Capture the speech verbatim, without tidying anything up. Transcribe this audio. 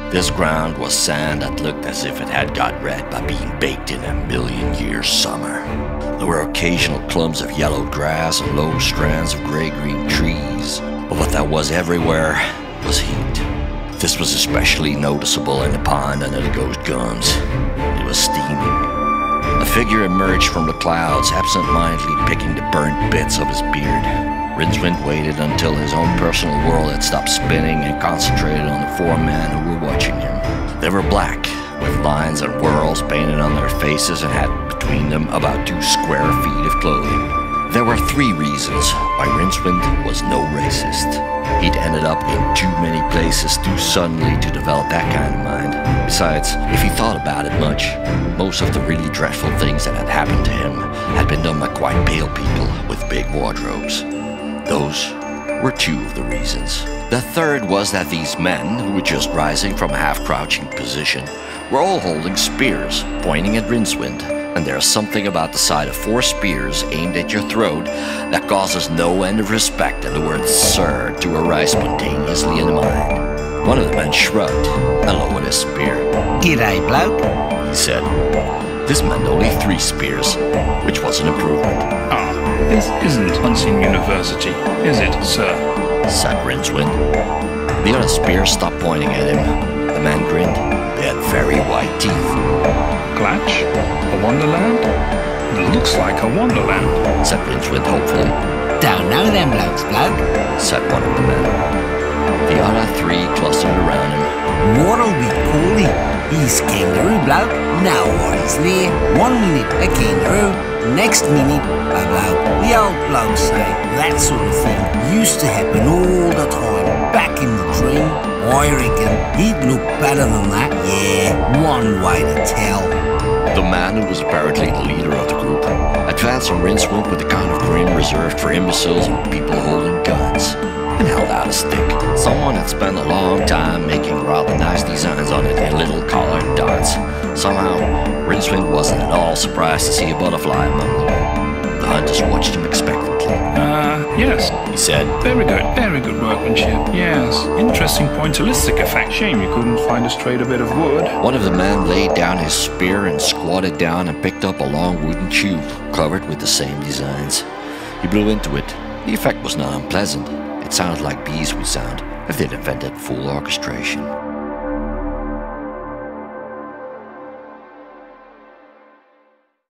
This ground was sand that looked as if it had got red by being baked in a million years summer. There were occasional clumps of yellow grass and low strands of grey-green trees, but what there was everywhere was heat. This was especially noticeable in the pond under the ghost gums. It was steaming. A figure emerged from the clouds, absent-mindedly picking the burnt bits of his beard. Rincewind waited until his own personal world had stopped spinning and concentrated on the four men who were watching him. They were black, with lines and whorls painted on their faces, and had between them about two square feet of clothing. There were three reasons why Rincewind was no racist. He'd ended up in too many places too suddenly to develop that kind of mind. Besides, if he thought about it much, most of the really dreadful things that had happened to him had been done by quite pale people with big wardrobes. Those were two of the reasons. The third was that these men, who were just rising from a half-crouching position, were all holding spears, pointing at Rincewind. And there's something about the sight of four spears aimed at your throat that causes no end of respect and the word "sir" to arise spontaneously in the mind. One of the men shrugged and lowered his spear. "G'day, bloke," he said. This meant only three spears, which was an improvement. "Ah, this isn't Hunting University, is it, sir?" said Rincewind. The other spears stopped pointing at him. The man grinned. They had very white teeth. "Glatch? A wonderland? It looks like a wonderland," said Rincewind hopefully. "Don't know them blokes, bloke," said one of the men. The other three clustered around him. "What'll we call him? He's kangaroo bloke. No worries there. One minute a kangaroo, next minute a bloke. The old blokes say that sort of thing used to happen all the time. Back in the dream, I reckon he'd look better than that. Yeah, one way to tell." The man, who was apparently the leader of the group, advanced on Rincewind with the kind of grin reserved for imbeciles and people holding guns, and held out a stick. Someone had spent a long time making rather nice designs on it in little colored dots. Somehow, Rincewind wasn't at all surprised to see a butterfly among them. The hunters watched him expectantly. Uh, yes, he said. "Very good, very good workmanship, yes. Interesting pointillistic effect. Shame you couldn't find a straighter bit of wood." One of the men laid down his spear and squatted down and picked up a long wooden tube covered with the same designs. He blew into it. The effect was not unpleasant. It sounded like bees would sound if they'd invented full orchestration.